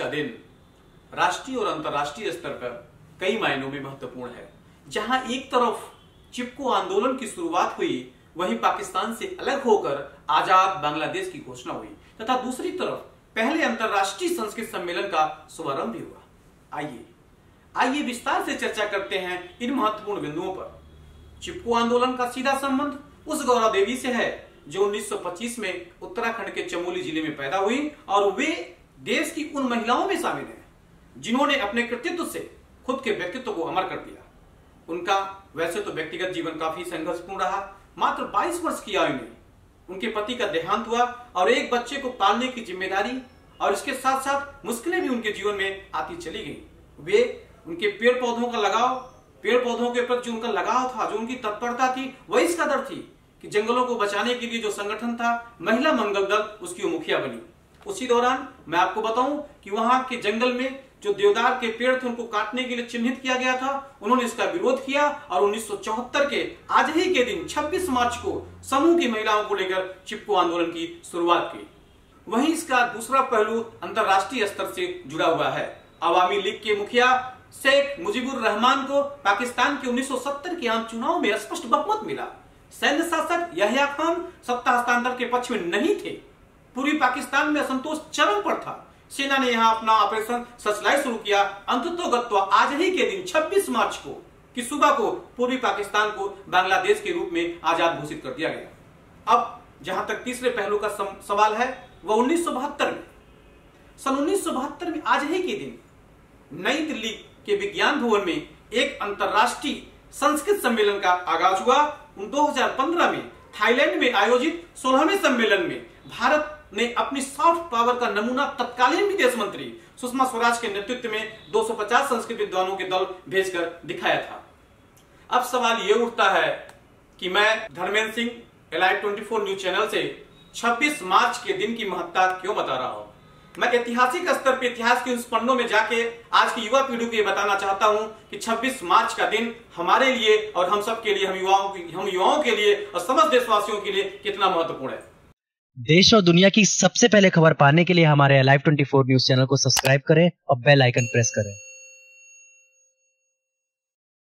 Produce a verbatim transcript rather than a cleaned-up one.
का दिन राष्ट्रीय और अंतर्राष्ट्रीय स्तर पर कई मायनों में महत्वपूर्ण है। जहां एक तरफ चिपको आंदोलन की शुरुआत हुई, वहीं पाकिस्तान से अलग होकर आजाद बांग्लादेश की घोषणा हुई तथा दूसरी तरफ पहले अंतर्राष्ट्रीय संस्कृत सम्मेलन का शुभारंभ भी हुआ। आइए आइए विस्तार से चर्चा करते हैं इन महत्वपूर्ण बिंदुओं पर। चिपको आंदोलन का सीधा संबंध उस गौरा देवी से है जो उन्नीस सौ पच्चीस में उत्तराखंड के चमोली जिले में पैदा हुई और वे देश की उन महिलाओं में शामिल हैं जिन्होंने अपने कृतित्व से खुद के व्यक्तित्व को अमर कर दिया। उनका वैसे तो व्यक्तिगत जीवन काफी संघर्षपूर्ण रहा। मात्र बाईस वर्ष की आयु में उनके पति का देहांत हुआ और एक बच्चे को पालने की जिम्मेदारी और इसके साथ साथ मुश्किलें भी उनके जीवन में आती चली गई। वे उनके पेड़ पौधों का लगाव पेड़ पौधों के प्रति जो उनका लगाव था, जो उनकी तत्परता थी, वह इस कदर थी कि जंगलों को बचाने के लिए जो संगठन था महिला मंगल दल, उसकी वो मुखिया बनी। उसी दौरान मैं आपको बताऊं कि वहां के जंगल में जो देवदार के पेड़ थे उनको काटने के लिए चिन्हित किया गया था। उन्होंने इसका विरोध किया और उन्नीस सौ चौहत्तर के आज ही के दिन छब्बीस मार्च को समूह की महिलाओं को लेकर चिपको आंदोलन की शुरुआत की। वहीं इसका दूसरा पहलू अंतर्राष्ट्रीय स्तर से जुड़ा हुआ है। अवामी लीग के मुखिया शेख मुजीबुर रहमान को पाकिस्तान के उन्नीस सौ सत्तर के आम चुनाव में स्पष्ट बहुमत मिला। सैन्य शासक यहया खान सत्ता हस्तांतरण के पक्ष में नहीं थे। पूर्वी पाकिस्तान में असंतोष चरम पर था। सेना ने यहां अपना ऑपरेशन सचलाई शुरू किया। अंततोगत्वा आज ही के दिन छब्बीस मार्च को की सुबह को पूर्वी पाकिस्तान को बांग्लादेश के रूप में आजाद घोषित कर दिया गया। अब जहां तक तीसरे पहलू का सवाल है वह उन्नीस सौ बहत्तर में सन उन्नीस सौ बहत्तर में आज ही के दिन नई दिल्ली के विज्ञान भवन में एक अंतर्राष्ट्रीय संस्कृत सम्मेलन का आगाज हुआ। दो हज़ार पंद्रह में थाईलैंड में आयोजित सोलहवें सम्मेलन में भारत ने अपनी सॉफ्ट पावर का नमूना तत्कालीन विदेश मंत्री सुषमा स्वराज के नेतृत्व में दो सौ पचास संस्कृत विद्वानों के दल भेजकर दिखाया था। अब सवाल यह उठता है कि मैं धर्मेंद्र सिंह एलाइव चौबीस न्यूज चैनल से छब्बीस मार्च के दिन की महत्ता क्यों बता रहा हूं। मैं ऐतिहासिक स्तर पर इतिहास के उस पन्नों में जाके आज की युवा पीढ़ी को यह बताना चाहता हूं कि छब्बीस मार्च का दिन हमारे लिए और हम सब के लिए, हम युवाओं हम युवाओं के लिए और समस्त देशवासियों के लिए कितना महत्वपूर्ण है। देश और दुनिया की सबसे पहले खबर पाने के लिए हमारे एलाइव चौबीस न्यूज चैनल को सब्सक्राइब करें और बेल आइकन प्रेस करें।